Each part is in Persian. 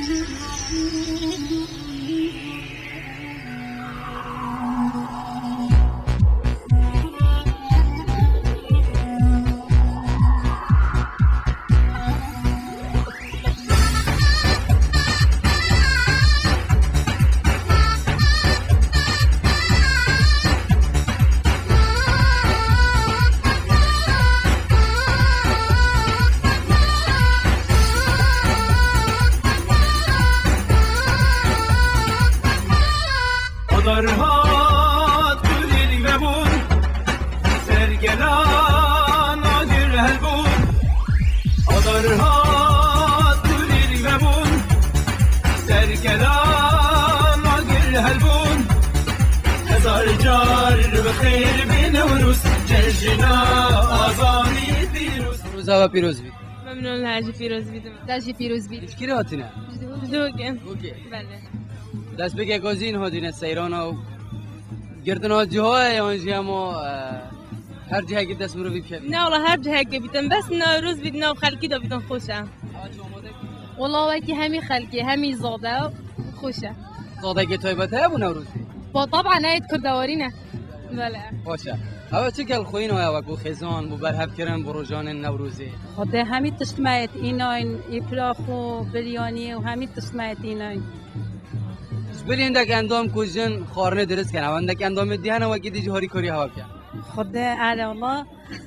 روزا پیروز بید. ممنون لاجی پیروز بیدم. لاجی پیروز بید. چی راحتی نه؟ دوگم. اوکی. بله. دست بگه گزین هادین سیران و گردن ها جاهای آنجی اما هر جایی که دست مرو بیشتر. نه والله هر جایی که بیتم بس نوروز بید نو خالقی دا بیتم خوشم. والله وقتی همی خالقی همی زاده خوشه. زاده که تایبت های بو نوروز؟ با طبعا نهایت کردواری نه. بله. باشه. اما چه کل خوین های وقو خزان بو برهف کردن بروجان نوروزی؟ خود همی تشتمایت ایناین افراخ و بریانی و همی تشتمایت ایناین. بلی اندک اندام کوچن خارنه درست کنه. اندک اندام دیهن و کی دیجی هاری کاری هوا کن. خود علی الله.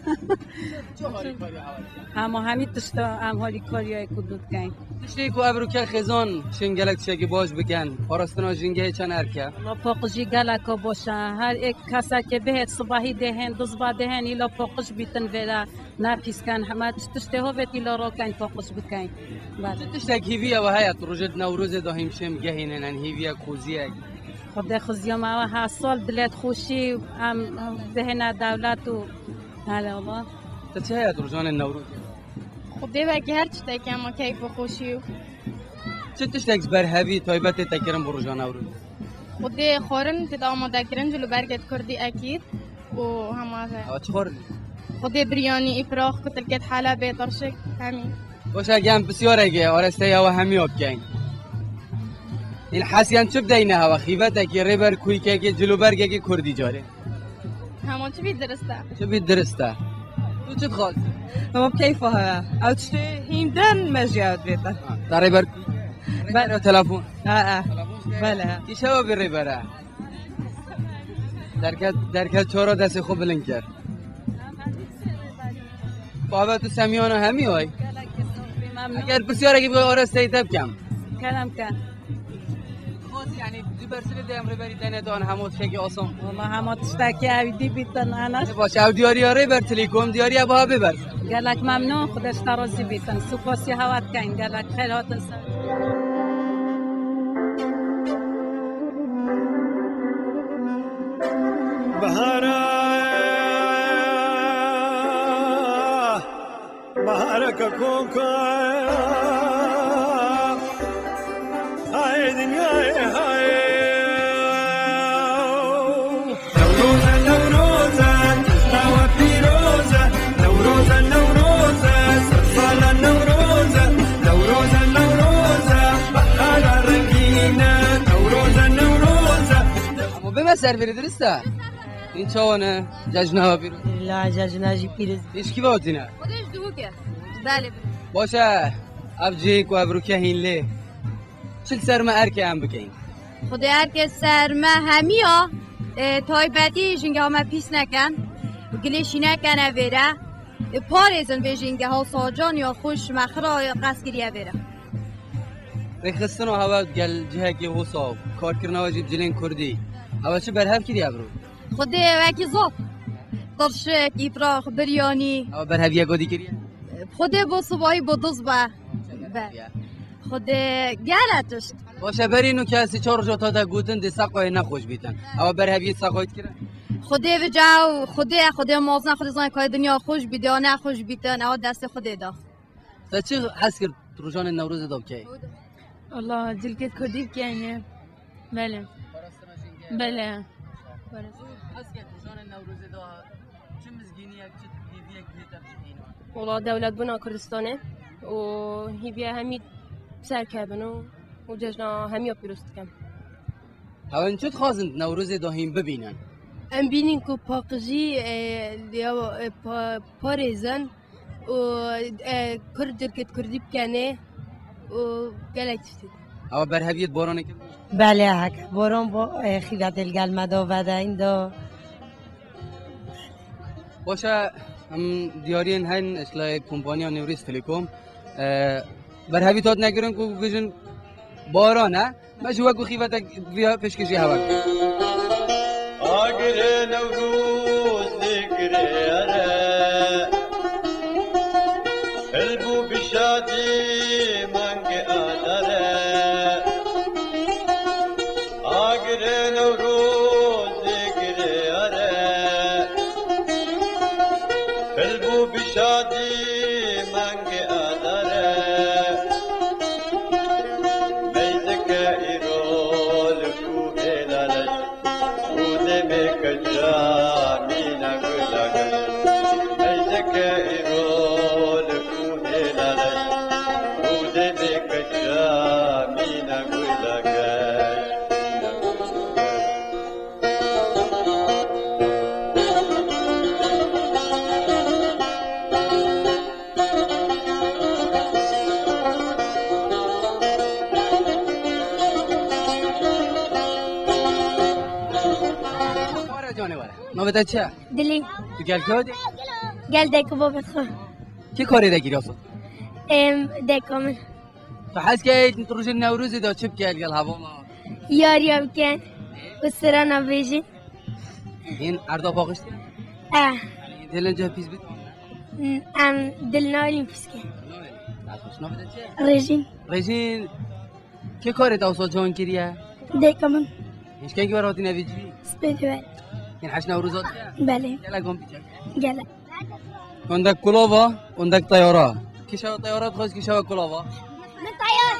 اما همی تشتا ام هاری کاری کدوت کن. تشتی کو ابرو که خزان شنگلک چگی باز بکن. پارستنا جنگه چن ارکه. لا پاقجی گلک باشه. هر یک کسی که بهت صبحی دهن دوزبا دهن ایلا پاقج بیتن ولا نپیس کن. همه تشتی ها وقتی لا را کن پاقج بکن. تشتی هیویه و هیات روزت نوروز دایم شم گهینن ان هیویه کوزیه. خدا خوزی ما ها سال دلت خوشی ام دهن دولت و علی الله. چه هیات روزان نوروز؟ خدا وقتی هر چیزی که ما کیف و خوشی. چه تشتی بر هوی تایبت تکرم بروجان نوروز؟ خدا خورن تدا آماده کردن جلو برگت کردی اکید و همه. چهار. خدا بریانی افراخ کتل کت حالا بهتر شک همین. باشه گم بسیار اگه آرسته یا و همی آب کن. این حسیان چه بدینه هوا خیفته که ریبر کوی که جلو برگه که کردی جاره. همون چه بید درسته؟ چه بید درسته؟ تو چه خواست؟ ما بكيف هذا؟ أو تشتي هيمدان مجيء بيته. ترى ریبر بله تلفن. بله. کی شو بی ریبره؟ درکت چهار دست خوب بلند کرد. بابا تو سمیانه همی های؟ اگر بسیار اگه بگه آرسته ای تب کم؟ کلم کن. یعنی دی برسل دیم ریبری دنه دان هموت شکی آسان. والله همه تشتکی عویدی بیتن آنش. باشه او دیاری ها ریبر تلیکوم دیاری ها با ببر. گلک ممنون خودش ترازی بیتن سپاسی هوات کن گلک خیلی هاتن سر. بهارك كوكا هاي دنياي هاي نوروزا نوروزا نوا فيروزا نوروزا نوروزا صلاة نوروزا نوروزا نوروزا بهار رنگينا نوروزا نوروزا اما بما سر بری درسته؟ این چاونه جشنه ها بیرون؟ لا جاجناجي بيرز. ایش کی باوتینه؟ خودش دوگه. بله. باشه اب جیک و ابرو که هینله چل سرمه ارکه هم بکن خدا هر سرمه همیا تایبتی جنگه ها پیس نکن گلیشی نکنه ویره پارزن به جنگه ها ساجان یا خوش مخرا یا قسگریه ویره ریخستن و هوا گل جه که حساب کار کرنه و جیب جلین کردی هوا چه برهف کردی ابرو؟ خدا وکی زاب درشک افراخ بریانی هوا برهف یه گودی کریه؟ خدا با صبحی با دوز با خدا گلتشت باشه برینو کسی چهار جا تا گوتن دی سقای نخوش بیتن هوا برهف یه سقایت کرن؟ خدا و جو خدا مازن خدا زن که دنیا خوش بیده یا نخوش بیتن او دست خدا دا تا چه حس کرد روزان نوروز داب که؟ والله جلکت کردی بکنه بله بله حس کرد روزان نوروز دا چه مزگینی یک چه دیوی یک بیتر والله دولت بنا کردستانه و هیویا همین سر کردن و و جشن همی پیروز کم. هاون چت خواستند نوروز داهیم ببینن. ام بینین که پاکجی یا پارێزن و کرد درکت کردی بکنه و گلک تشتید. او برهویت بارانه که بله حق باران با خیلت الگلمه دا و دا این دا باشه هم دیارین هن اصلاح کمپانی نوریس تلکوم برهوی تاد نگرن که بجن بارانه مجوه که خیفت بیا پشکشی هوا آگر نوروز ذکر اره قلبو بشادی منگ آدره آگر نوروز ذکر اره قلبو بشادی منگ آدره میزک ایرول کوه لالش کجامینا گلگل ایزک ایرول کوه لالش بوده به کجامینا گلگل نوبت چه؟ دلی تو گل کردی؟ گل دکو با بخور چه کاری داری راست؟ دکو من تو حس که روز نوروز دا چه بکل گل هوا ما یاریا بکن و سران بیجی این اردا پاکشتی؟ دلن جا پیش بید؟ ام دل نالیم پیسکه نوبت چه؟ رژیم رژین چه کاری دا اصلا جان کریه؟ دکو من هیچ کنی که براتی نویجی؟ سپیدوال این حش نوروزات بله گله گم بیچه گله عندك كلوفا عندك طيارات كيشوا طيارات خذ كيشوا كلوفا من طيارة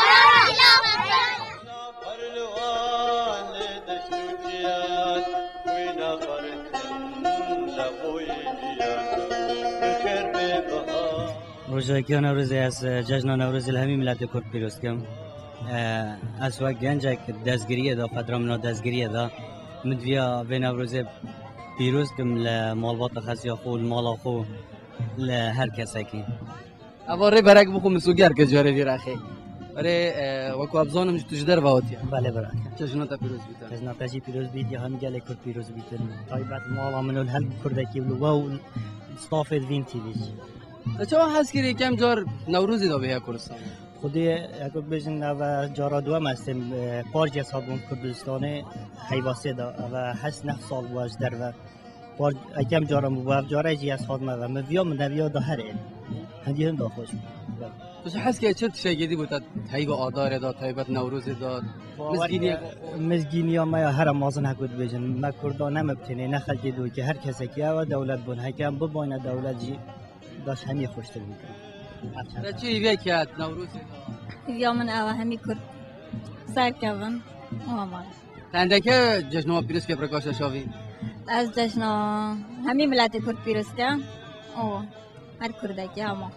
روزی نوروز از جشن نوروز الهمی ملت کرد پیروز کم از وقت گنجک دستگیری دا فترامنا دستگیری دا مدویا به نوروز پیروز کم لمالبات خسیا خو المالا خو لهر کسی کی اواره برگ بخو مسوگر که جاره وی رخی برای وکو ابزانم جتوش در واوتیا بله برای چشنا تا پیروز بیتن چشنا تاجی پیروز بیت یا هم گله کرد پیروز بیتن طایبت مالا منو الهل کردکی ولو استافد وین تیلیش تا چه حس کردی کم جار نوروزی دا به کردستان خودی اگه بجن و جارا دوام هستم پارج حسابون کردستانه حیواسه دا و حس نه سال واج در و پارج اگم جارا مبارک جارا جی از خود و مبیا من نبیا دا هر این هندی هم دا خوش تو چه حس که چه تشگیدی بود تایب آدار دا تایبت نوروز دا مزگینی ما هر مازن هکود بجن ما کردان مبتنی نخلتی دو که هر کسی که و دولت بون حکم بباینه دولت جی داش همی خوشتر بود تا چی وی که نوروز یا من اوه همی کرد سر کردن آمان تندکه جشن پیروز که پرکاش شاوی از جشن همی ملت کرد پیروز که هر کردکی اما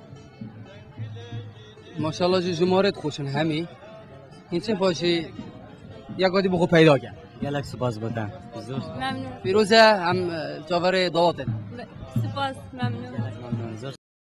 ماشاءالله جمهورت خوشن همی این چه پاشی یا گادی بخو پیدا کرد گلک سپاس بودن ممنون پیروزه هم جاور دعاتن سپاس ممنون